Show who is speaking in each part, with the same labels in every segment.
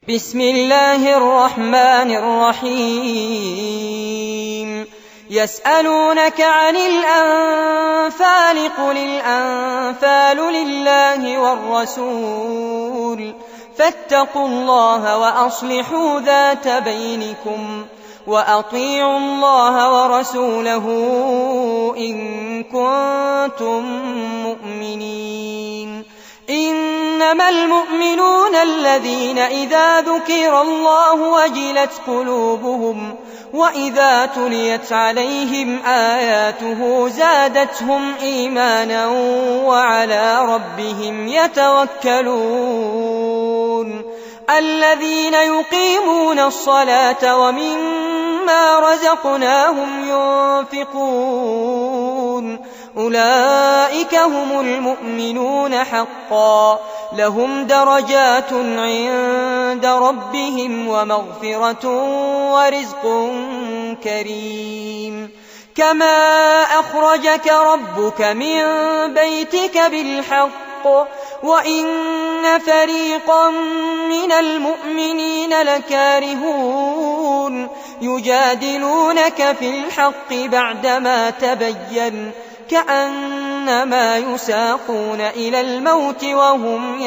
Speaker 1: بسم الله الرحمن الرحيم يسألونك عن الأنفال قل الأنفال لله والرسول فاتقوا الله وأصلحوا ذات بينكم وأطيعوا الله ورسوله إن كنتم مؤمنين. إنما المؤمنون الذين إذا ذكر الله وجلت قلوبهم وإذا تليت عليهم آياته زادتهم إيمانا وعلى ربهم يتوكلون. الذين يقيمون الصلاة ومما رزقناهم ينفقون أولئك هم المؤمنون حقا لهم درجات عند ربهم ومغفرة ورزق كريم. كما أخرجك ربك من بيتك بالحق وإن فريقا من المؤمنين لكارهون يجادلونك في الحق بعدما تبين كأنما يساقون إلى الموت وهم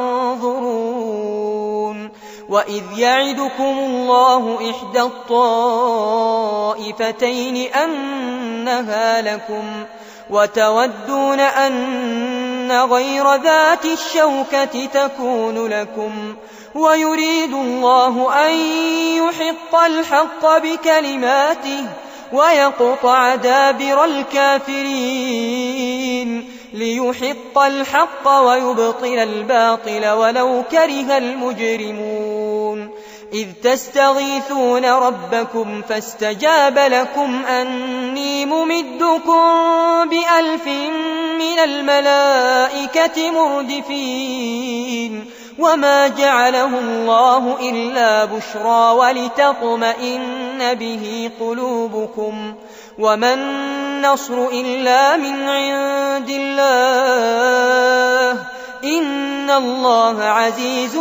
Speaker 1: ينظرون. وإذ يعدكم الله إحدى الطائفتين أنها لكم وتودون أن غير ذات الشوكة تكون لكم ويريد الله أن يحق الحق بكلماته ويقطع دابر الكافرين ليحق الحق ويبطل الباطل ولو كره المجرمون. إذ تستغيثون ربكم فاستجاب لكم أني ممدكم ب1000 من الملائكة مردفين وما جعله الله إلا بشرى ولتطمئن به قلوبكم وما النصر إلا من عند الله إن الله عزيز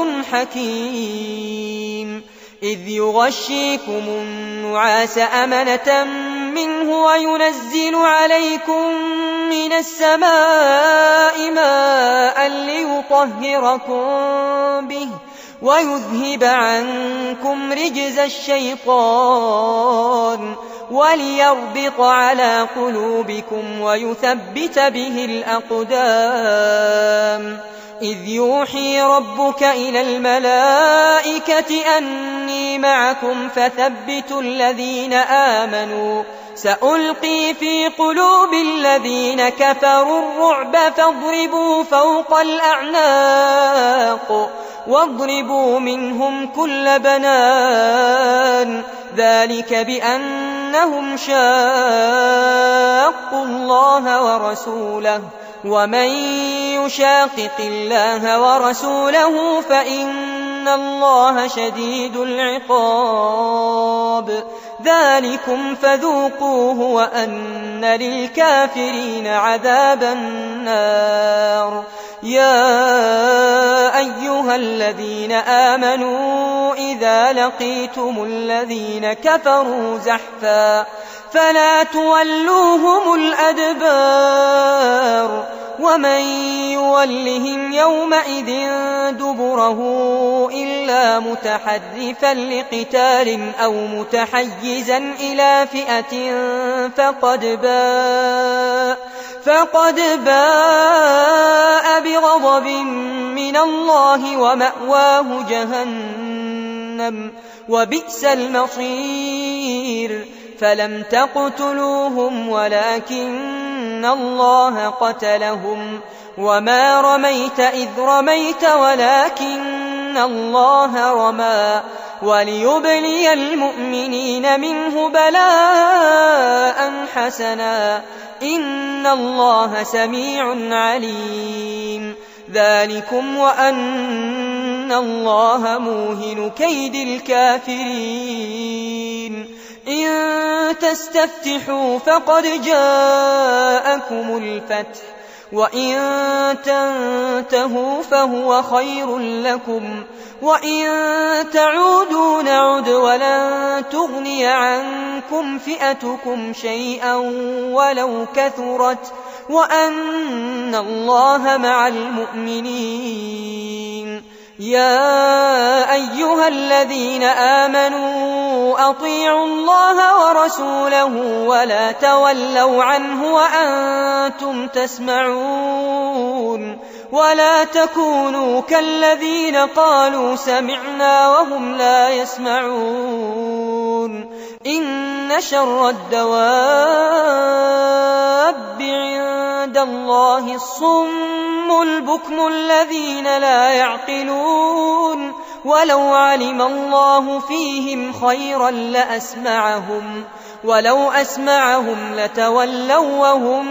Speaker 1: حكيم. إذ يغشيكم النعاس أمنة منه وينزل عليكم من السماء ماء ليطهركم به ويذهب عنكم رجز الشيطان وليربط على قلوبكم ويثبت به الأقدام. إذ يوحي ربك إلى الملائكة أني معكم فثبتوا الذين آمنوا سألقي في قلوب الذين كفروا الرعب فاضربوا فوق الأعناق واضربوا منهم كل بنان ذلك بأنهم شاقوا الله ورسوله ومن يشاقق الله ورسوله فإن الله شديد العقاب. ذلكم فذوقوه وأن للكافرين عذاب النار. يا أيها الذين آمنوا إذا لقيتم الذين كفروا زحفا فلا تولوهم الأدبار ومن يولهم يومئذ دبره إلا متحرفا لقتال أو متحيزا إلى فئة فقد باء بغضب من الله ومأواه جهنم وبئس المصير. فلم تقتلوهم ولكن الله قتلهم وما رميت إذ رميت ولكن الله رمى وليبلي المؤمنين منه بلاء حسنا إن الله سميع عليم. ذلكم وأن الله موهن كيد الكافرين. إن تستفتحوا فقد جاءكم الفتح وإن تنتهوا فهو خير لكم، وإن تعودوا نعد ولن تغني عنكم فئتكم شيئا ولو كثرت، وأن الله مع المؤمنين. يا أيها الذين آمنوا أطيعوا الله ورسوله ولا تولوا عنه وأنتم تسمعون، ولا تكونوا كالذين قالوا سمعنا وهم لا يسمعون. إن شر الدواب عند الله الصم البكم الذين لا يعقلون، ولو علم الله فيهم خيرا لأسمعهم، ولو أسمعهم لتولوا وهم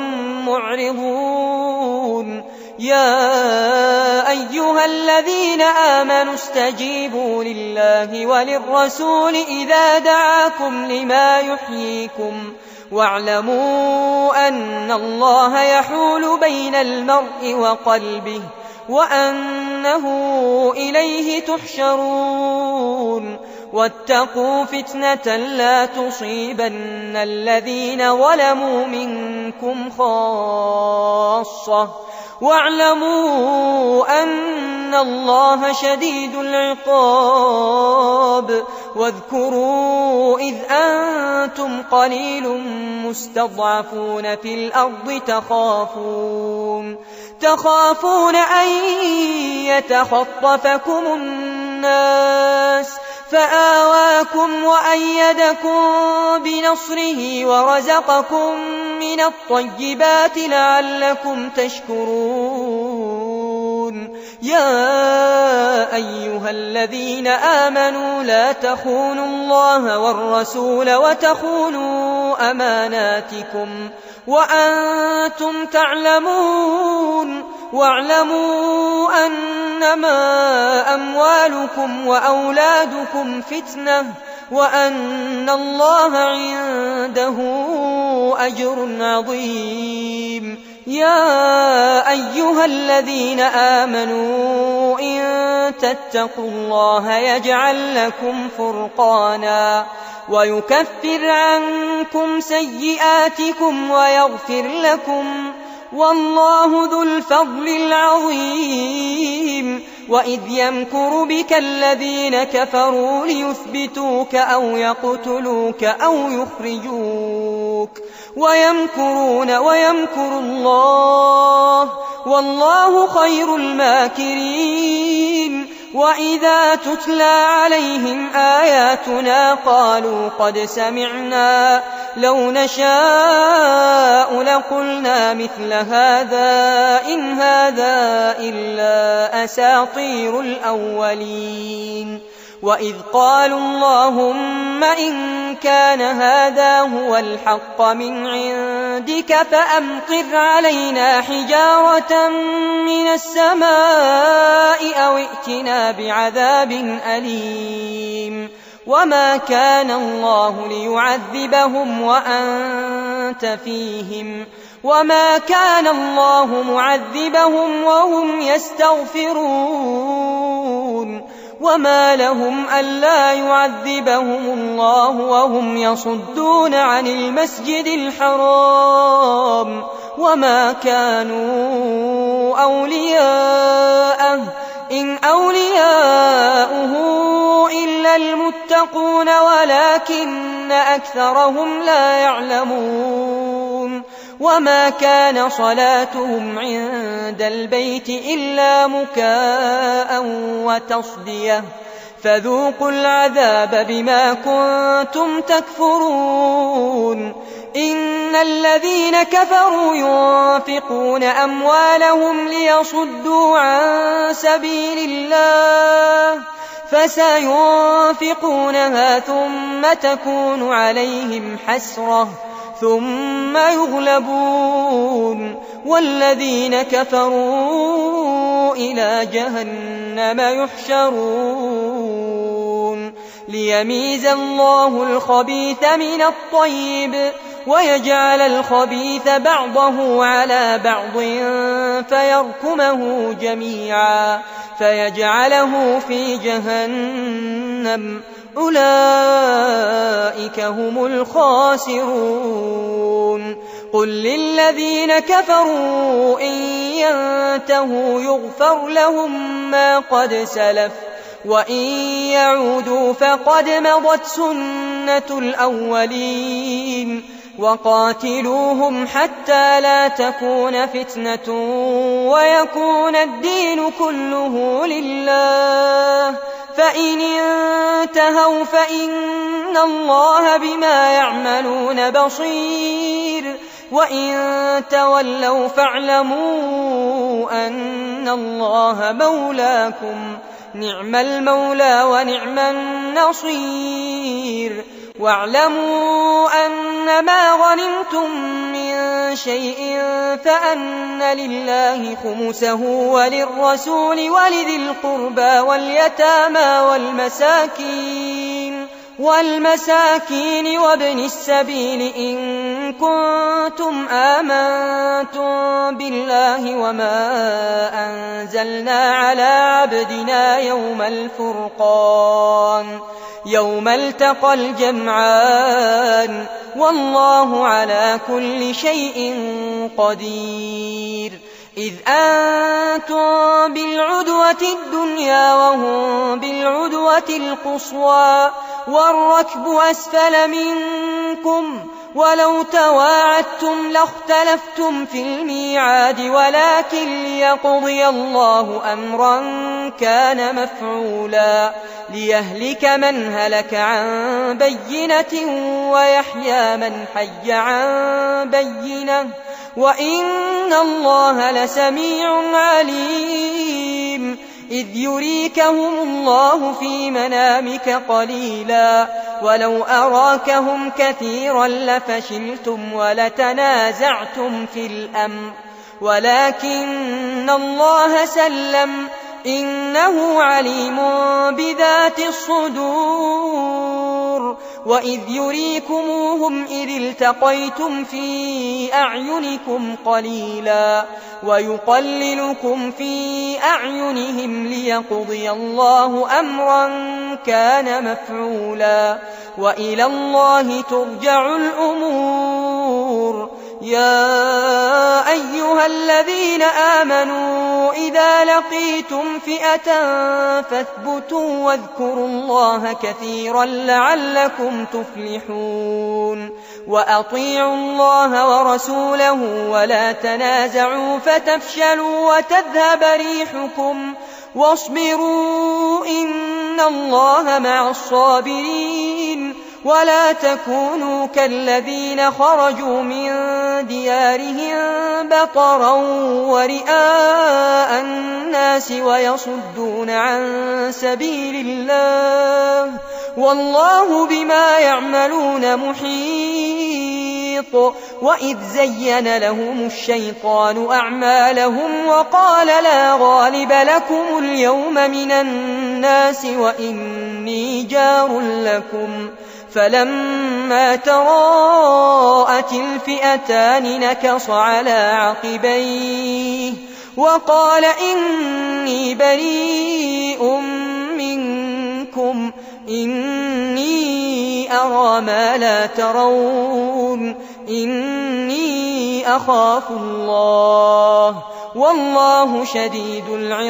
Speaker 1: معرضون. يا أيها الذين آمنوا استجيبوا لله وللرسول إذا دعاكم لما يحييكم، واعلموا أن الله يحول بين المرء وقلبه وأنه إليه تحشرون. واتقوا فتنة لا تصيبن الذين ظلموا منكم خاصة، واعلموا أن الله شديد العقاب. واذكروا إذ أنتم قليل مستضعفون في الأرض تخافون أن يتخطفكم الناس فآواكم وأيدكم بنصره ورزقكم من الطيبات لعلكم تشكرون. يا أيها الذين آمنوا لا تخونوا الله والرسول وتخونوا أماناتكم وأنتم تعلمون. واعلموا أنما أموالكم وأولادكم فتنة وأن الله عنده أجر عظيم. يا أيها الذين آمنوا إن تتقوا الله يجعل لكم فرقانا ويكفر عنكم سيئاتكم ويغفر لكم، والله ذو الفضل العظيم. وإذ يمكر بك الذين كفروا ليثبتوك أو يقتلوك أو يخرجوك ويمكرون ويمكر الله والله خير الماكرين. وإذا تتلى عليهم آياتنا قالوا قد سمعنا لو نشاء لقلنا مثل هذا إن هذا إلا أساطير الأولين. وإذ قالوا اللهم إن كان هذا هو الحق من عندك فأمطر علينا حجارة من السماء أو ائتنا بعذاب أليم. وما كان الله ليعذبهم وأنت فيهم وما كان الله معذبهم وهم يستغفرون. وما لهم ألا يعذبهم الله وهم يصدون عن المسجد الحرام وما كانوا أولياءه إن أولياؤه إلا المتقون ولكن أكثرهم لا يعلمون. وما كان صلاتهم عند البيت إلا مكاء وتصدية فذوقوا العذاب بما كنتم تكفرون. إن الذين كفروا ينفقون أموالهم ليصدوا عن سبيل الله فسينفقونها ثم تكون عليهم حسرة ثم يغلبون والذين كفروا إلى جهنم يحشرون. ليميز الله الخبيث من الطيب ويجعل الخبيث بعضه على بعض فيركمه جميعا فيجعله في جهنم أولئك هم الخاسرون قل للذين كفروا إن ينتهوا يغفر لهم ما قد سلف وإن يعودوا فقد مضت سنة الأولين وقاتلوهم حتى لا تكون فتنة ويكون الدين كله لله فإن انتهوا فإن الله بما يعملون بصير وإن تولوا فاعلموا أن الله مولاكم نعم المولى ونعم النصير واعلموا أن ما غنمتم من شيء فأن لله خمسه وللرسول ولذي القربى واليتامى والمساكين وابن السبيل إن كنتم آمنتم بالله وما أنزلنا على عبدنا يوم الفرقان يوم التقى الجمعان والله على كل شيء قدير إذ أنتم بالعدوة الدنيا وهم بالعدوة القصوى والركب أسفل منكم ولو تواعدتم لاختلفتم في الميعاد ولكن ليقضي الله أمرا كان مفعولا ليهلك من هلك عن بينة ويحيى من حي عن بينة وإن الله لسميع عليم إذ يريكهم الله في منامك قليلا ولو أراكهم كثيرا لفشلتم ولتنازعتم في الأمر ولكن الله سلم إنه عليم بذات الصدور وإذ يريكموهم إذ التقيتم في أعينكم قليلا ويقللكم في أعينهم ليقضي الله أمرا كان مفعولا وإلى الله ترجع الأمور يا أيها الذين آمنوا إذا لقيتم فئة فاثبتوا واذكروا الله كثيرا لعلكم تفلحون وأطيعوا الله ورسوله ولا تنازعوا فتفشلوا وتذهب ريحكم واصبروا إن الله مع الصابرين ولا تكونوا كالذين خرجوا من ديارهم بطرا ورئاء الناس ويصدون عن سبيل الله والله بما يعملون محيط وإذ زين لهم الشيطان أعمالهم وقال لا غالب لكم اليوم من الناس وإني جار لكم فلما تراءت الفئتان نكص على عقبيه وقال إني بريء منكم إني أرى ما لا ترون إني أخاف الله والله شديد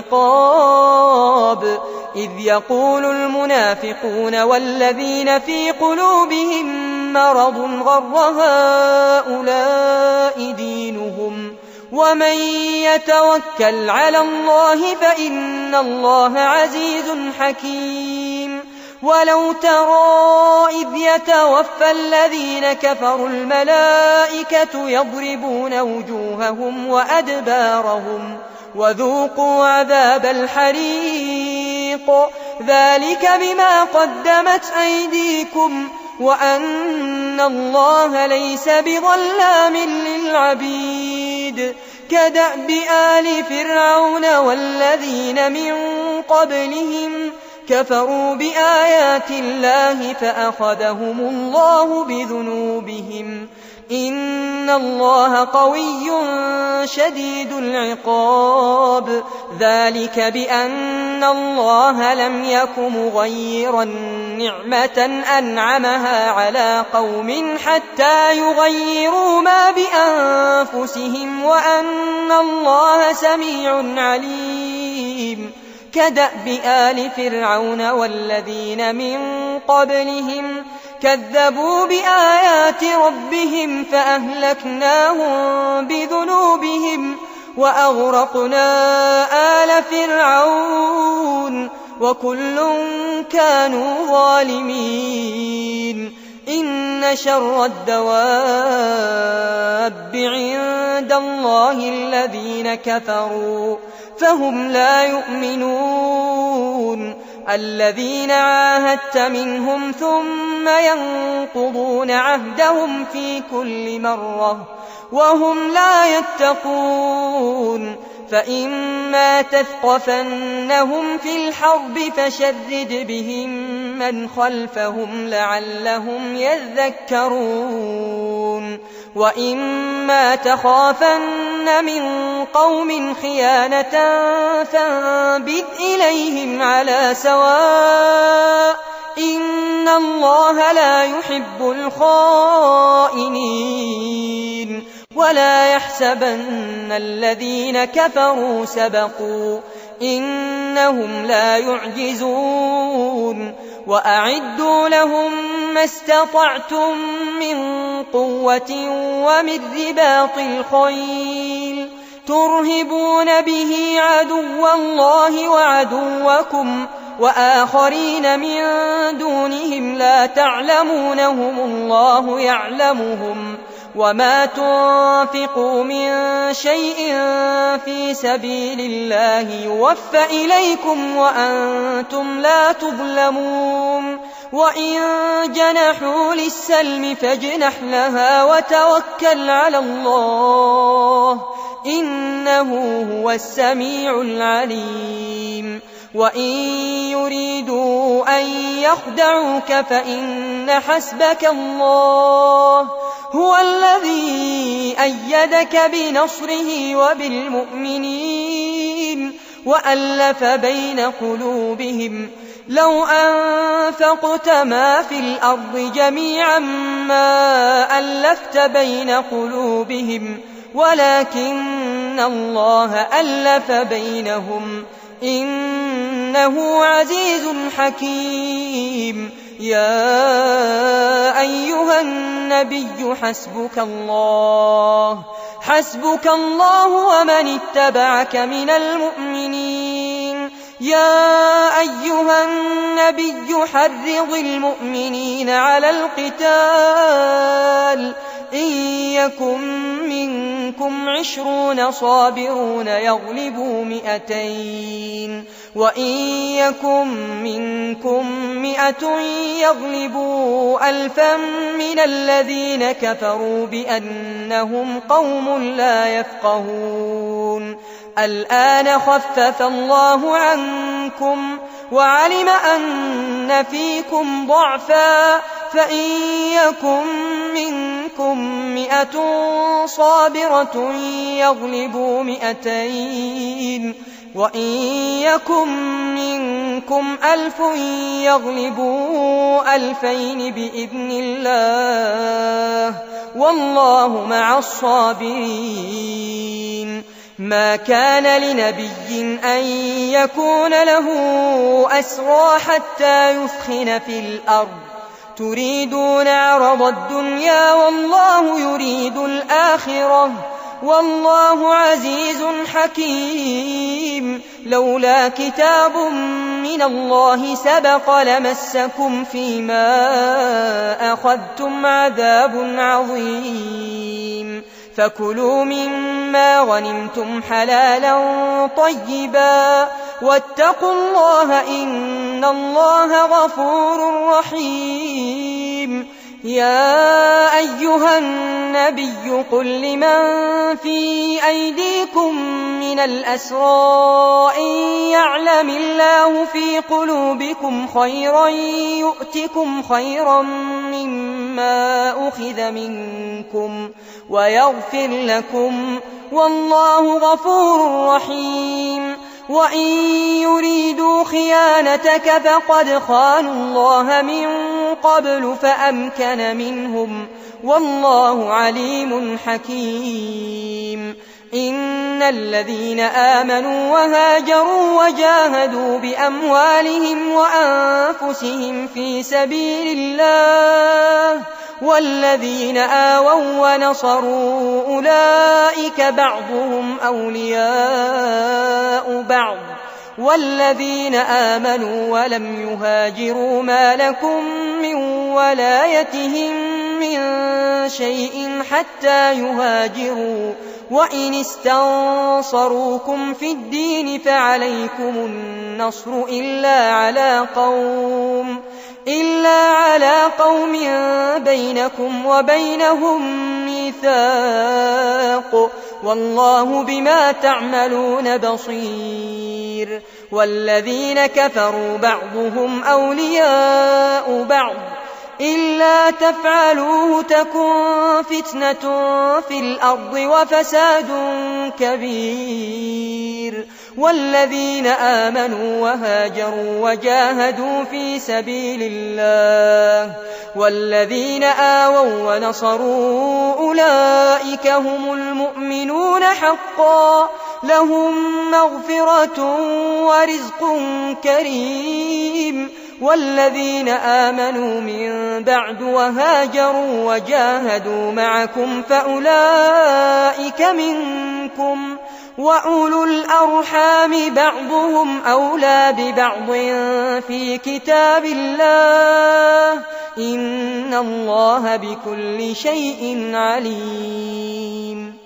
Speaker 1: العقاب إذ يقول المنافقون والذين في قلوبهم مرض غر هؤلاء دينهم ومن يتوكل على الله فإن الله عزيز حكيم ولو ترى إذ يتوفى الذين كفروا الملائكة يضربون وجوههم وأدبارهم وذوقوا عذاب الحريق ذلك بما قدمت أيديكم وأن الله ليس بظلام للعبيد كدأب آل فرعون والذين من قبلهم كفروا بآيات الله فأخذهم الله بذنوبهم إن الله قوي شديد العقاب ذلك بأن الله لم يك مغيرا نعمة أنعمها على قوم حتى يغيروا ما بأنفسهم وأن الله سميع عليم كدأب آل فرعون والذين من قبلهم كذبوا بآيات ربهم فأهلكناهم بذنوبهم وأغرقنا آل فرعون وكل كانوا ظالمين إن شر الدواب عند الله الذين كفروا فهم لا يؤمنون الذين عاهدت منهم ثم ينقضون عهدهم في كل مرة وهم لا يتقون فإما تثقفنهم في الحرب فشرد بهم من خلفهم لعلهم يذكرون وإما تخافن من قوم خيانة فانبذ إليهم على سواء إن الله لا يحب الخائنين ولا يحسبن الذين كفروا سبقوا إنهم لا يعجزون وأعدوا لهم ما استطعتم من قوة ومن رباط الخيل ترهبون به عدو الله وعدوكم وآخرين من دونهم لا تعلمونهم الله يعلمهم وما تنفقوا من شيء في سبيل الله يوفى إليكم وأنتم لا تظلمون وإن جنحوا للسلم فاجنح لها وتوكل على الله إنه هو السميع العليم وإن يريدوا أن يخدعوك فإن حسبك الله هو الذي أيدك بنصره وبالمؤمنين وألف بين قلوبهم لو أنفقت ما في الأرض جميعا ما ألفت بين قلوبهم ولكن الله ألف بينهم إنه عزيز حكيم يا أيها النبي حسبك الله ومن اتبعك من المؤمنين يا أيها النبي حرض المؤمنين على القتال إن يكن منكم 20 صابرون يغلبوا 200 وإن يكن منكم 100 يغلبوا 1000 من الذين كفروا بأنهم قوم لا يفقهون الآن خفف الله عنكم وعلم أن فيكم ضعفا فإن يكن منكم 100 صابرة يغلبوا 200 وإن يكن منكم 1000 يغلبوا 2000 بإذن الله والله مع الصابرين ما كان لنبي أن يكون له أسرى حتى يثخن في الأرض تريدون عرض الدنيا والله يريد الآخرة والله عزيز حكيم لولا كتاب من الله سبق لمسكم فيما أخذتم عذاب عظيم فكلوا مما غنمتم حلالا طيبا واتقوا الله إن الله غفور رحيم يا أيها النبي قل لمن في أيديكم من الأسرى إن يعلم الله في قلوبكم خيرا يؤتكم خيرا مما أخذ منكم ويغفر لكم والله غفور رحيم. وإن يريدوا خيانتك فقد خانوا الله من قبل فأمكن منهم والله عليم حكيم. إن الذين آمنوا وهاجروا وجاهدوا بأموالهم وأنفسهم في سبيل الله والذين آووا ونصروا أولئك بعضهم أولياء بعض والذين آمنوا ولم يهاجروا ما لكم من ولايتهم من شيء حتى يهاجروا وإن استنصروكم في الدين فعليكم النصر إلا على قوم بينكم وبينهم ميثاق والله بما تعملون بصير. والذين كفروا بعضهم أولياء بعض إلا تفعلوه تكن فتنة في الأرض وفساد كبير. والذين آمنوا وهاجروا وجاهدوا في سبيل الله والذين آووا ونصروا أولئك هم المؤمنون حقا لهم مغفرة ورزق كريم. والذين آمنوا من بعد وهاجروا وجاهدوا معكم فأولئك منكم وأولو الأرحام بعضهم أولى ببعض في كتاب الله إن الله بكل شيء عليم.